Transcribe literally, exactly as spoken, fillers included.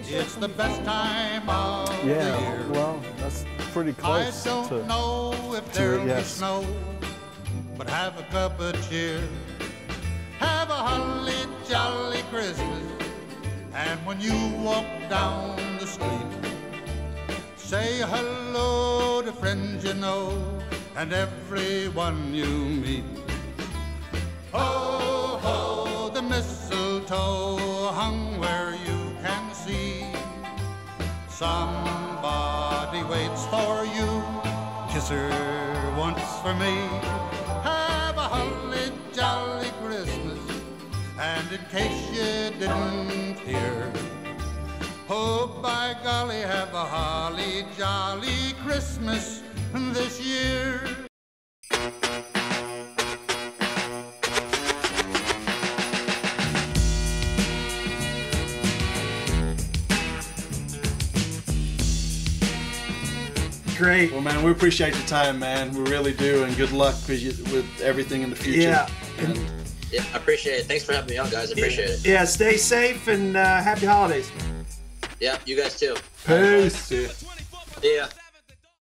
It's the best time of Yeah, the year. well, that's pretty close I don't to, know if to there'll it, yes. be snow, but have a cup of cheer. Have a holly jolly Christmas, and when you walk down the street, say hello to friends you know and everyone you meet. Ho, ho, the mistletoe hung where you can see. Somebody waits for you, kiss her once for me. Have a holly jolly Christmas, and in case you didn't hear, oh, by golly, have a holly jolly Christmas this year. Great. Well, man, we appreciate your time, man. We really do, and good luck with, you, with everything in the future. Yeah. And, Yeah, I appreciate it. Thanks for having me on, guys. I appreciate it. Yeah, stay safe and uh, happy holidays. Yeah, you guys too. Peace. see ya. See ya.